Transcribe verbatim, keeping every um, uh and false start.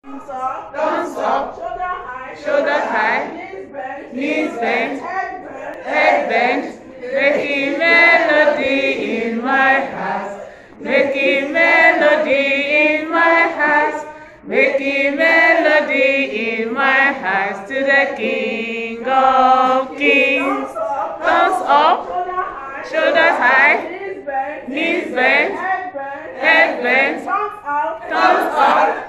Thumbs up. Thumbs up. Shoulder high. Shoulder high. Knees bent. Knees bent. Head bent. Head bent. Making melody in my heart. Making melody in my heart. Making melody in my heart to the King of Kings. Thumbs up. Shoulders high. Knees bent. Knees bent. Head bent. Head bent. Thumbs up. Thumbs up.